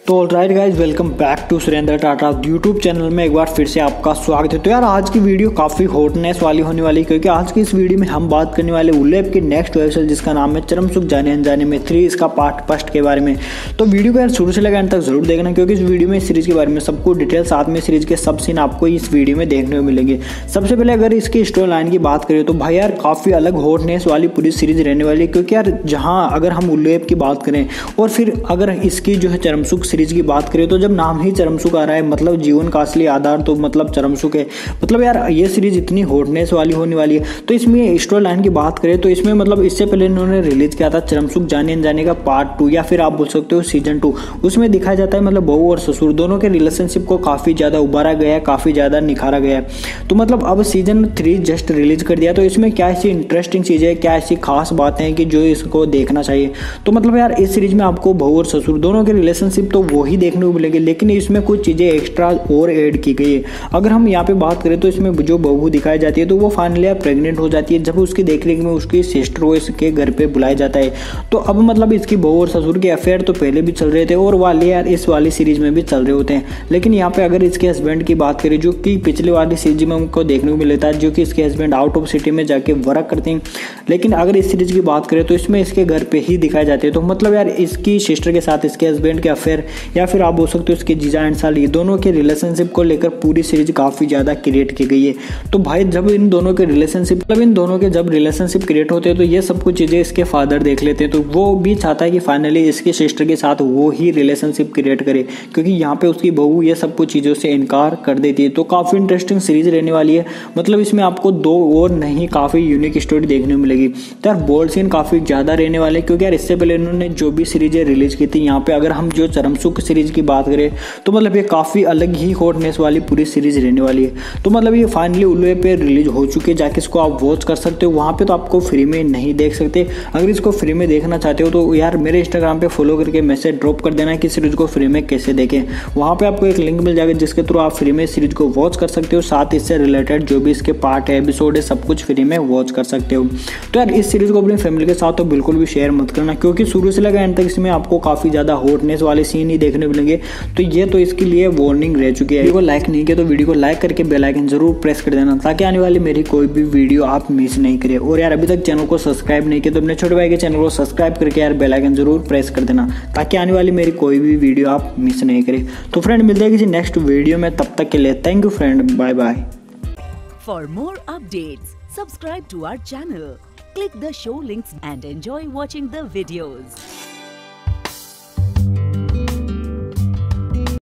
तो alright guys, welcome back to Surendra Tata YouTube channel में एक बार फिर से आपका स्वागत है। तो यार आज की वीडियो काफ़ी हॉटनेस वाली होने वाली है, क्योंकि आज की इस वीडियो में हम बात करने वाले उल्लेख की नेक्स्ट वेब सीरीज जिसका नाम है चरम सुख जाने अनजाने में 3 इसका पार्ट फर्स्ट के बारे में। तो वीडियो को यार शुरू से लेकर अंत तक जरूर देखना, क्योंकि इस वीडियो में इस सीरीज के बारे में सबको डिटेल साथ में सीरीज के सब सीन आपको इस वीडियो में देखने को मिलेंगे। सबसे पहले अगर इसकी स्टोरी लाइन की बात करें तो भाई यार काफ़ी अलग हॉटनेस वाली पूरी सीरीज रहने वाली है, क्योंकि यार जहाँ अगर हम उल्लेख की बात करें और फिर अगर इसकी जो है चरम सुख सीरीज की बात करें तो जब नाम ही चरम सुख आ रहा है मतलब जीवन का असली आधार तो मतलब चरम सुख है। मतलब यार ये सीरीज इतनी हॉटनेस वाली होने वाली है। तो इसमें स्टोरी लाइन की बात करें तो इसमें मतलब इससे पहले इन्होंने रिलीज किया था चरम सुख जाने अनजाने का पार्ट 2 या फिर आप बोल सकते हो सीजन 2। उसमें दिखाया जाता है मतलब बहू और ससुर दोनों के रिलेशनशिप को काफी ज्यादा उभारा गया है, काफी ज्यादा निखारा गया है। तो मतलब अब सीजन 3 जस्ट रिलीज कर दिया, तो इसमें क्या ऐसी इंटरेस्टिंग चीजें, क्या ऐसी खास बातें हैं कि जो इसको देखना चाहिए। तो मतलब यार इस सीरीज में आपको बहू और ससुर दोनों के रिलेशनशिप तो वो ही देखने को मिलेंगे, लेकिन इसमें कुछ चीजें एक्स्ट्रा और ऐड की गई है। अगर हम यहाँ पे बात करें तो इसमें जो बहू दिखाई जाती है तो वो फाइनली प्रेग्नेंट हो जाती है, जब उसकी देखरेख में उसकी सिस्टर को इसके घर पे बुलाया जाता है। तो अब मतलब इसकी बहू और ससुर के अफेयर तो पहले भी चल रहे थे और वाले यार इस वाली सीरीज में भी चल रहे होते हैं। लेकिन यहाँ पे अगर इसके हस्बैंड की बात करें जो कि पिछले वाली सीरीज में उनको देखने को मिला था, जो कि इसके हस्बैंड आउट ऑफ सिटी में जाके वर्क करते हैं, लेकिन अगर इस सीरीज की बात करें तो इसमें इसके घर पे ही दिखाए जाते हैं। तो मतलब यार इसकी सिस्टर के साथ इसके हस्बैंड के अफेयर या फिर आप बोल सकते हो इसके जीजा एंड साली दोनों के रिलेशनशिप को लेकर पूरी सीरीज काफी ज्यादा क्रिएट की गई है। तो भाई जब इन दोनों के रिलेशनशिप जब रिलेशनशिप क्रिएट होते हैं तो ये सब कुछ चीजें इसके फादर देख लेते हैं। तो वो भी चाहता है कि फाइनली इसके सिस्टर के साथ वो ही रिलेशनशिप क्रिएट करे, क्योंकि यहाँ पे उसकी बहू ये सब कुछ चीजों से इनकार कर देती है। तो काफी इंटरेस्टिंग सीरीज रहने वाली है। मतलब इसमें आपको 2 और नहीं काफी यूनिक स्टोरी देखने को मिलेगी। तो यार बोल्ड सीन काफी ज्यादा रहने वाले, क्योंकि यार इससे पहले इन्होंने जो भी सीरीजें रिलीज की थी, यहाँ पे अगर हम जो चरम सुख सीरीज की बात करें तो मतलब ये काफी अलग ही हॉटनेस वाली पूरी सीरीज रहने वाली है। तो मतलब ये फाइनली उल्लू पे रिलीज हो चुकी है, जाके इसको आप वॉच कर सकते हो। वहाँ पे तो आपको फ्री में नहीं देख सकते। अगर इसको फ्री में देखना चाहते हो तो यार मेरे इंस्टाग्राम पे फॉलो करके मैसेज ड्रॉप कर देना कि सीरीज को फ्री में कैसे देखें। वहाँ पे आपको एक लिंक मिल जाएगा जिसके थ्रू आप फ्री में सीरीज को वॉच कर सकते हो, साथ इससे रिलेटेड जो भी इसके पार्ट है, एपिसोड है, सब कुछ फ्री में वॉच कर सकते हो। तो यार इस सीरीज को अपनी फैमिली के साथ तो बिल्कुल भी शेयर मत करना, क्योंकि शुरू से लेकर एंड तक इसमें आपको काफी ज्यादा हॉटनेस वाले सीन ही देखने मिलेंगे। तो ये तो इसके लिए वार्निंग रह चुकी है। वीडियो को लाइक नहीं किया तो वीडियो को लाइक करके बेल आइकन जरूर प्रेस कर देना, ताकि आने वाली मेरी कोई भी वीडियो आप मिस नहीं करें। और यार अभी तक चैनल को सब्सक्राइब नहीं किया तो अपने छोटे भाई के चैनल को सब्सक्राइब करके यार बेल आइकन जरूर प्रेस कर देना, ताकि आने वाली मेरी कोई भी वीडियो आप मिस नहीं करें। तो फ्रेंड मिलते हैं किसी नेक्स्ट वीडियो में, तब तक के लिए thank you friend, bye bye. For more updates subscribe to our channel, click the show links and enjoy watching the videos.